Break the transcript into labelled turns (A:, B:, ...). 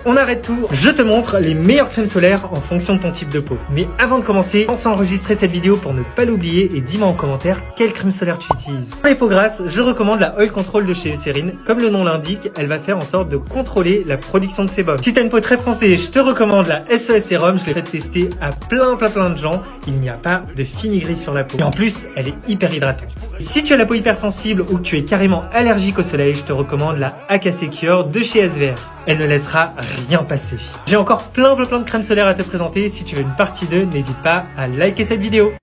A: on arrête tout. Je te montre les meilleures crèmes solaires en fonction de ton type de peau. Mais avant de commencer, pense à enregistrer cette vidéo pour ne pas l'oublier et dis-moi en commentaire quelle crème solaire tu utilises. Pour les peaux grasses, je recommande la Oil Control de chez Eucérine. Comme le nom l'indique, elle va faire en sorte de contrôler la production de sébum. Si t'as une peau très foncée, je te recommande la SOS Sérum. Je l'ai fait tester à plein de gens. Il n'y a pas de fini-gris sur la peau. Et en plus, elle est hyper hydratante. Si tu as la peau hypersensible ou que tu es carrément allergique au soleil, je te recommande la Acacecure de chez SVR. Elle ne laissera rien passer. J'ai encore plein de crèmes solaires à te présenter. Si tu veux une partie 2, n'hésite pas à liker cette vidéo.